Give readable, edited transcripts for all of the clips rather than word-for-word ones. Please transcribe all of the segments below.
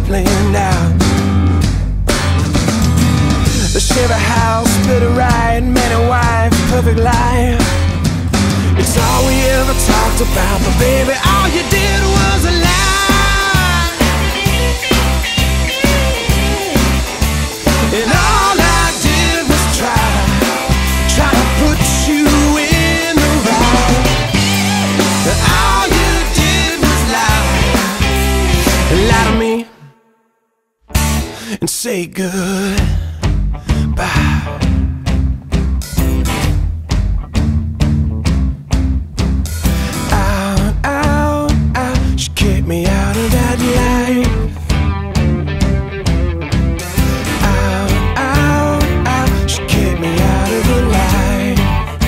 planned out. The Chevy house, split a ride, man and wife, perfect life. It's all we ever talked about, but baby, all you did was a lie. And all I did was try to put you in the right. All you did was lie to me and say goodbye. She kicked me out of that life. She kicked me out of the life.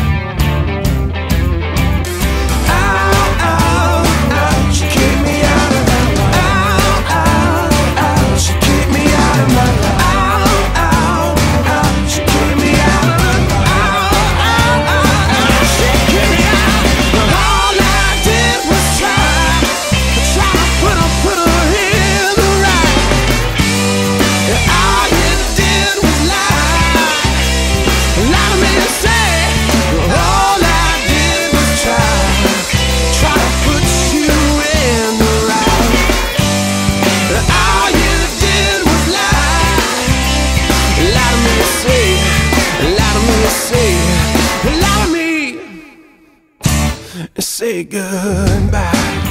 She kicked me out of that life. She kicked me out of my life. She kicked me out of the life. She kicked me out. But all I did was try to put her in the right. And all you did was lie to me and say, all I did was try to put you in the right. And all you did was lie to me and say, lie to me and say goodbye.